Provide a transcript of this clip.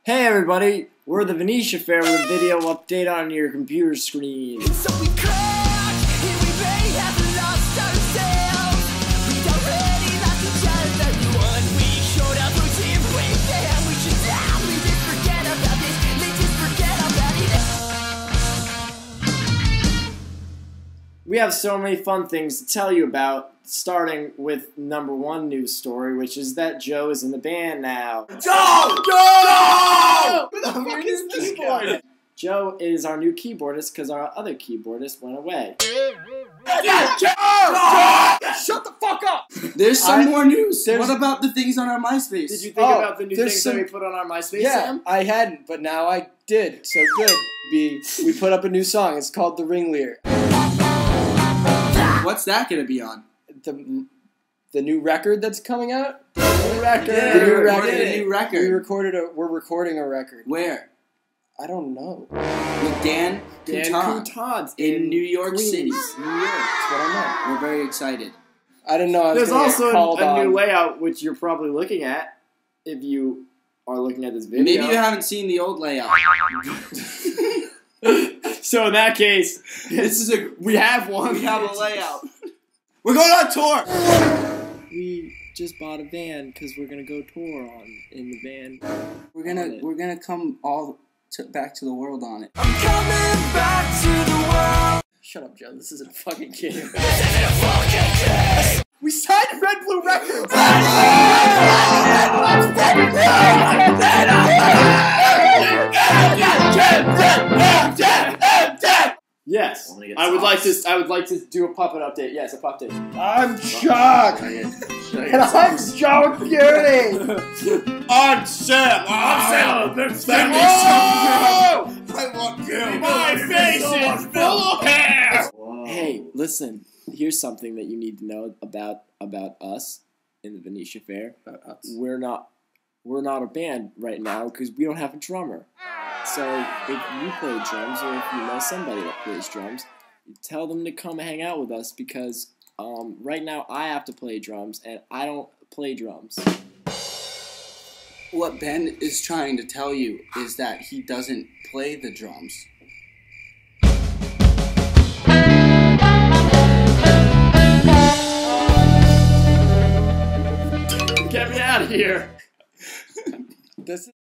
Hey everybody, we're the Venetia Fair with a video update on your computer screen. So we crashed, here we may have lost ourselves. We'd already lost each other. Everyone we showed up who's here with them. We should probably just forget about this. Let's just forget about it. We have so many fun things to tell you about, starting with number one news story, which is that Joe is in the band now. Joe! Joe! Who the fuck is this boy? Joe is our new keyboardist because our other keyboardist went away. Shut the fuck up! There's some more news. What about the things on our MySpace? Did you think about the new things that we put on our MySpace, Sam? I hadn't, but now I did. So good. We put up a new song. It's called The Ringleader. What's that gonna be on? The new record that's coming out? The new record. Yeah, The new record. We're recording a record. Where? I don't know. With Dan Coutant in New York Queens, City. New York. That's what I know. We're very excited. I didn't know I was There's gonna also get called a new on. layout, which you're probably looking at if you are looking at this video. Maybe you haven't seen the old layout. So in that case, we have one. We have a layout. We're going on tour! We just bought a van because we're gonna go tour in the van. We're gonna come all back to the world on it. I'm coming back to the world. Shut up, Joe. This isn't a fucking game. This isn't a fucking game. We signed Red Blue Records. Yes, I would like to do a puppet update. Yes, a puppet. I'm shocked! And I'm Joe Coutant! I'm Sam. Send me I want you! My face is full of hair. Hey, listen. Here's something that you need to know about us in the Venetia Fair. We're not a band right now because we don't have a drummer. So if you play drums or if you know somebody that plays drums, you tell them to come hang out with us because right now I have to play drums and I don't play drums. What Ben is trying to tell you is that he doesn't play the drums. Get me out of here. This